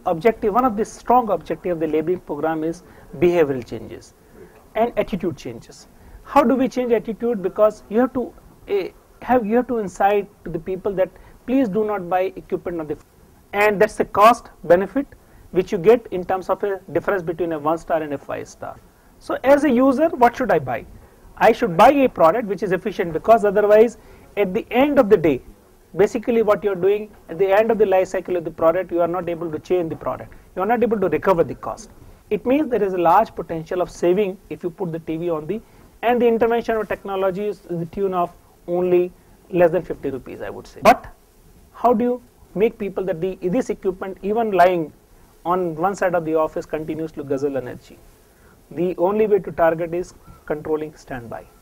objective, one of the strong objective of the labeling program is behavioral changes and attitude changes. How do we change attitude? Because you have to incite to the people that please do not buy equipment on the, and that's the cost benefit which you get in terms of a difference between a 1-star and a 5-star. So as a user, what should I buy? I should buy a product which is efficient, because otherwise at the end of the day, basically what you are doing at the end of the life cycle of the product, you are not able to change the product, you are not able to recover the cost. It means there is a large potential of saving if you put the TV on the, and the intervention of technology is in the tune of only less than 50 rupees, I would say. But how do you make people that this equipment, even lying on one side of the office, continues to guzzle energy? The only way to target is controlling standby.